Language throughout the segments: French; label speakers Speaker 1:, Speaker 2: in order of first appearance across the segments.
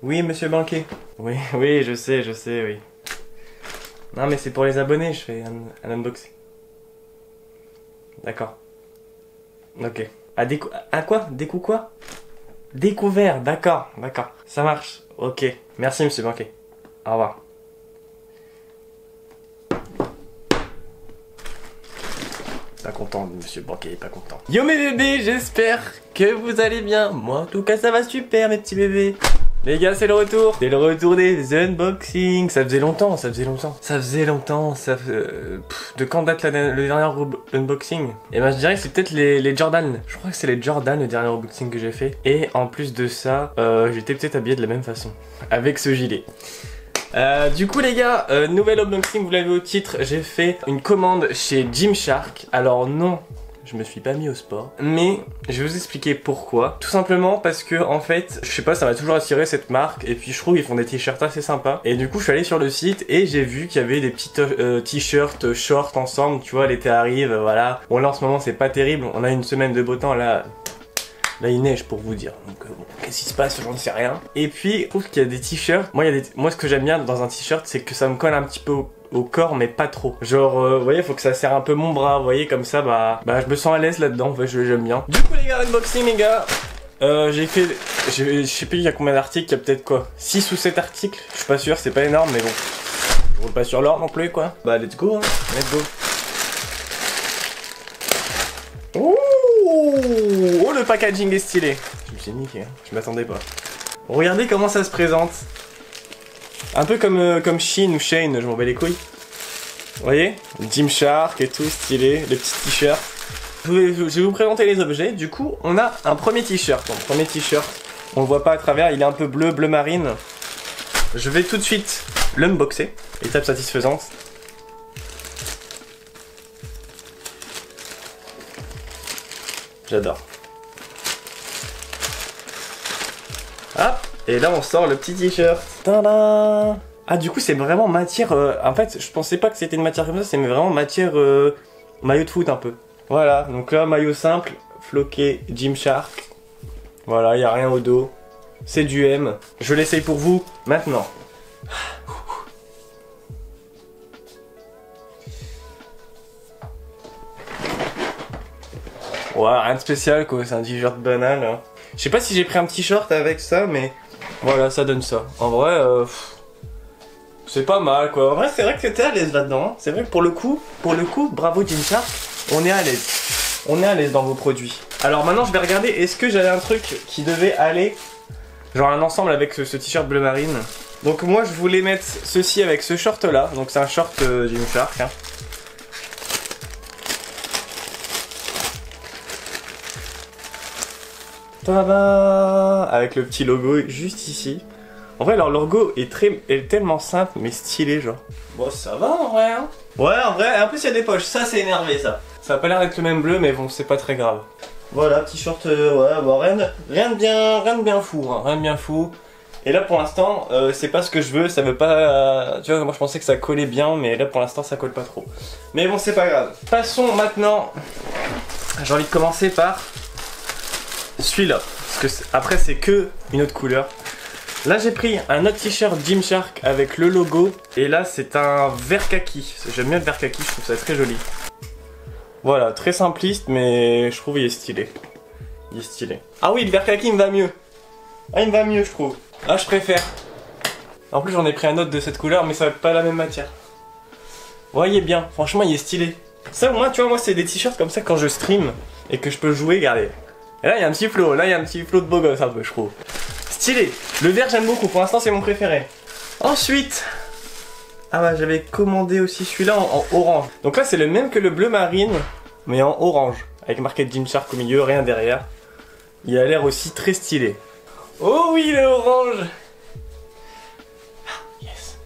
Speaker 1: Oui, monsieur Banquet. Oui, oui, je sais, oui. Non, mais c'est pour les abonnés, je fais un unboxing. D'accord. Ok. À quoi? Quoi? Découvert, d'accord. Ça marche. Ok. Merci, monsieur Banquet. Au revoir. Pas content, monsieur Banquet, pas content. Yo mes bébés, j'espère que vous allez bien. Moi, en tout cas, ça va super, mes petits bébés. Les gars, c'est le retour. C'est le retour des unboxings. Ça faisait longtemps. De quand date le dernier unboxing? Et ben, je dirais que c'est peut-être les Jordan. Je crois que c'est les Jordan, le dernier unboxing que j'ai fait. Et en plus de ça, j'étais peut-être habillé de la même façon. Avec ce gilet. Du coup les gars, nouvel unboxing, vous l'avez au titre, j'ai fait une commande chez Gymshark. Alors non, je me suis pas mis au sport, mais je vais vous expliquer pourquoi. Tout simplement parce que en fait, je sais pas, ça m'a toujours attiré cette marque, et puis je trouve qu'ils font des t-shirts assez sympas. Et du coup je suis allé sur le site et j'ai vu qu'il y avait des petits t-shirts short ensemble, tu vois, l'été arrive, voilà. Bon là en ce moment c'est pas terrible, on a une semaine de beau temps là. Là il neige pour vous dire, donc bon, qu'est-ce qui se passe, j'en sais rien. Et puis je trouve qu'il y a des t-shirts, moi ce que j'aime bien dans un t-shirt c'est que ça me colle un petit peu au corps mais pas trop. Genre vous voyez, faut que ça serre un peu mon bras, vous voyez, comme ça bah je me sens à l'aise là-dedans, j'aime bien. Du coup les gars, unboxing les gars, j'ai fait, je sais plus il y a combien d'articles, il y a peut-être quoi 6 ou 7 articles, je suis pas sûr, c'est pas énorme mais bon. Je roule pas sur l'or non plus quoi. Bah let's go, hein. Let's go. Oh, le packaging est stylé. Je me suis niqué, hein. Je m'attendais pas. Regardez comment ça se présente. Un peu comme Shein ou Shane, je m'en bats les couilles. Vous voyez, Gymshark et tout, stylé, les petits t-shirts. Je vais vous présenter les objets. Du coup, on a un premier t-shirt. On le voit pas à travers, il est un peu bleu marine. Je vais tout de suite l'unboxer. Étape satisfaisante. J'adore. Hop, et là on sort le petit t-shirt. Tada! Ah du coup c'est vraiment matière... en fait je pensais pas que c'était une matière comme ça, c'est vraiment matière maillot de foot un peu. Voilà, donc là maillot simple, floqué Gymshark. Voilà, il n'y a rien au dos. C'est du M. Je l'essaye pour vous maintenant. Ouais, rien de spécial quoi, c'est un t-shirt banal. Hein. Je sais pas si j'ai pris un t-shirt avec ça, mais voilà, ça donne ça. En vrai, c'est pas mal quoi. En vrai, c'est vrai que t'es à l'aise là-dedans. Hein. C'est vrai que pour le coup, bravo Gymshark, on est à l'aise. On est à l'aise dans vos produits. Alors maintenant, je vais regarder, est-ce que j'avais un truc qui devait aller, genre un ensemble avec ce t-shirt bleu marine. Donc moi, je voulais mettre ceci avec ce short là. Donc c'est un short Gymshark. Hein. Tada! Avec le petit logo juste ici. En vrai leur logo est tellement simple mais stylé genre. Bon ça va en vrai hein. Ouais en vrai, en plus il y a des poches, ça c'est énervé ça. Ça a pas l'air d'être le même bleu mais bon c'est pas très grave. Voilà, petit short, ouais bon rien de bien fou hein, rien de bien fou. Et là pour l'instant c'est pas ce que je veux, ça veut pas... tu vois moi je pensais que ça collait bien mais là pour l'instant ça colle pas trop. Mais bon c'est pas grave. Passons maintenant, j'ai envie de commencer par... celui-là, parce que après c'est que une autre couleur. Là j'ai pris un autre t-shirt Gymshark avec le logo. Et là c'est un vert kaki. J'aime bien le vert kaki, je trouve ça très joli. Voilà, très simpliste mais je trouve il est stylé. Il est stylé. Ah oui, le vert kaki il me va mieux. Ah il me va mieux je trouve. Ah je préfère. En plus j'en ai pris un autre de cette couleur mais ça va pas la même matière. Ouais il est bien, franchement il est stylé. Ça au moins tu vois, moi c'est des t-shirts comme ça quand je stream et que je peux jouer, regardez. Et là il y a un petit flow, de beau gosse un peu je trouve. Stylé. Le vert j'aime beaucoup, pour l'instant c'est mon préféré. Ensuite, ah bah j'avais commandé aussi celui-là en orange. Donc là c'est le même que le bleu marine, mais en orange. Avec marqué Gymshark au milieu, rien derrière. Il a l'air aussi très stylé. Oh oui le orange. Ah, yes.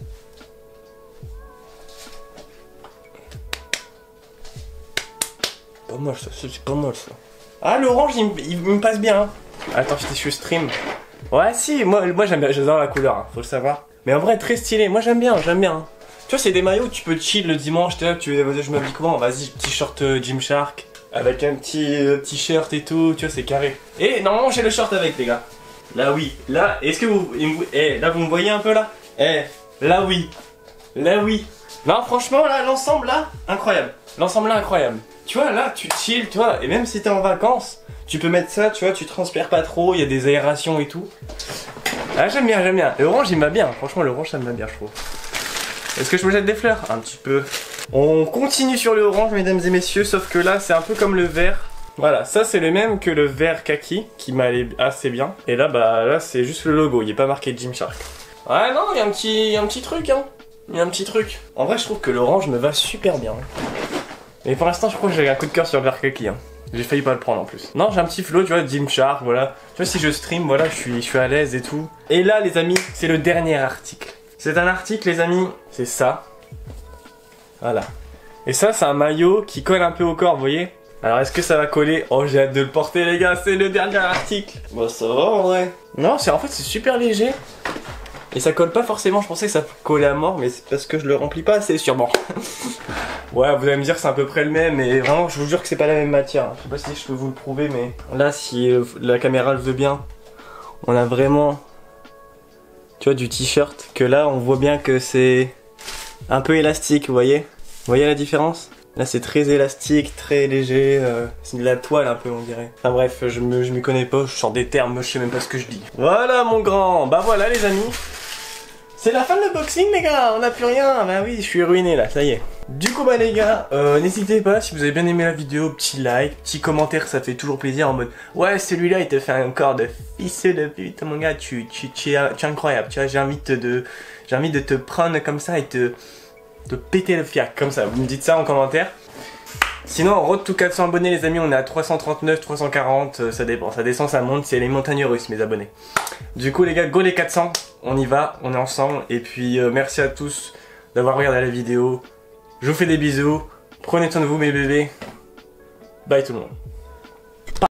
Speaker 1: Pas mal ça, c'est pas mal ça. Ah l'orange il me passe bien. Attends, je suis stream. Ouais si, moi j'aime bien, j'adore la couleur, hein, faut le savoir. Mais en vrai très stylé, moi j'aime bien. Tu vois c'est des maillots, tu peux chill le dimanche, t'es là, je m'habille comment? Vas-y, petit short Gymshark, avec un petit t-shirt et tout, tu vois c'est carré. Et normalement j'ai le short avec les gars. Là oui, là, est-ce que vous... là vous me voyez un peu là? Là oui. Là oui. Non franchement là, l'ensemble là, incroyable. L'ensemble là, incroyable. Tu vois là, tu chill, tu vois, et même si t'es en vacances, tu peux mettre ça, tu vois, tu transpires pas trop, il y a des aérations et tout. Ah j'aime bien, j'aime bien. L'orange il m'a bien, franchement l'orange ça me va bien je trouve. Est-ce que je me jette des fleurs? Un petit peu. On continue sur le orange mesdames et messieurs, sauf que là c'est un peu comme le vert. Voilà, ça c'est le même que le vert kaki qui m'allait assez bien. Et là bah là c'est juste le logo, il n'est pas marqué Gymshark. Ouais non, il y a un petit truc hein. Il y a un petit truc. En vrai je trouve que l'orange me va super bien. Mais pour l'instant je crois que j'ai un coup de cœur sur le vert kaki hein. J'ai failli pas le prendre en plus. Non, j'ai un petit flow, tu vois, Gymshark, voilà. Tu vois, si je stream, voilà, je suis à l'aise et tout. Et là, les amis, c'est le dernier article. C'est un article, les amis, c'est ça. Voilà. Et ça, c'est un maillot qui colle un peu au corps, vous voyez? Alors, est-ce que ça va coller? Oh, j'ai hâte de le porter, les gars, c'est le dernier article. Bon, ça va, en vrai. Non, en fait, c'est super léger. Et ça colle pas forcément, je pensais que ça collait à mort, mais c'est parce que je le remplis pas assez, sûrement. Ouais, vous allez me dire que c'est à peu près le même, mais vraiment, je vous jure que c'est pas la même matière. Je sais pas si je peux vous le prouver, mais là, si la caméra le veut bien, on a vraiment, tu vois, du t-shirt, que là, on voit bien que c'est un peu élastique, vous voyez? Vous voyez la différence? Là, c'est très élastique, très léger, c'est de la toile un peu, on dirait. Enfin bref, je m'y connais pas, je sors des termes, je sais même pas ce que je dis. Voilà, mon grand, bah voilà, les amis. C'est la fin de l'unboxing les gars, on n'a plus rien, bah oui je suis ruiné là, ça y est. Du coup bah les gars, n'hésitez pas si vous avez bien aimé la vidéo, petit like, petit commentaire, ça fait toujours plaisir en mode ouais celui-là il te fait un corps de fils de pute mon gars, tu es incroyable, tu vois j'ai envie de te prendre comme ça et te péter le fiac comme ça, vous me dites ça en commentaire. Sinon on road to 400 abonnés les amis, on est à 339, 340, ça dépend, ça descend, ça monte, c'est les montagnes russes mes abonnés. Du coup les gars, go les 400, on y va, on est ensemble, et puis merci à tous d'avoir regardé la vidéo, je vous fais des bisous, prenez soin de vous mes bébés, bye tout le monde.